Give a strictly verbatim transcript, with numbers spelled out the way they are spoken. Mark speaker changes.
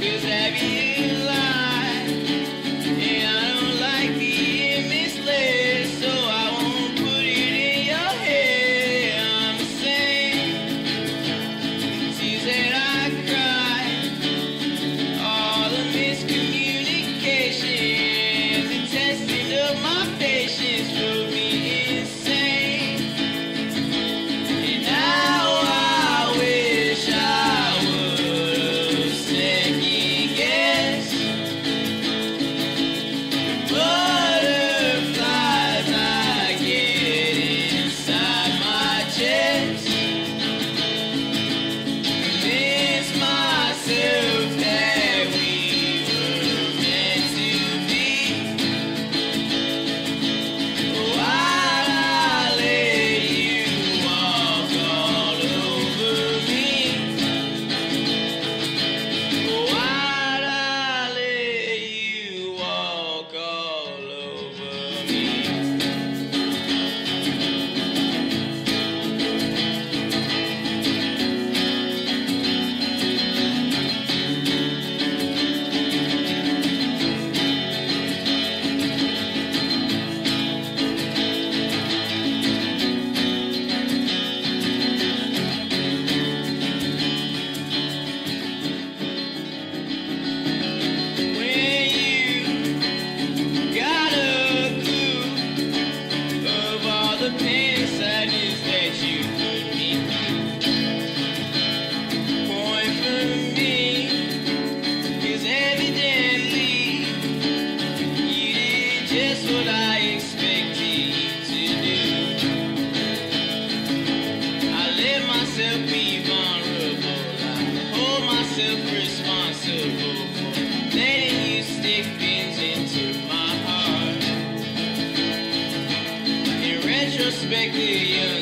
Speaker 1: 'cause have you lied? And I don't like being misled, so I won't put it in your head. I'm the same tears that I cry, all the miscommunications and testing of my patience drove me insane. And now I wish I would've second guessed the butterflies I get inside my chest. Convince myself that we were meant to be. Why'd I let you walk all over me? Why'd I let you walk all over me? When you got a clue of all the pain and sadness that you put me through, point for me, 'cause evidently you did just what I expected you to do. I let myself be vulnerable. I hold myself responsible for letting you stick pins into my heart. In retrospect, the young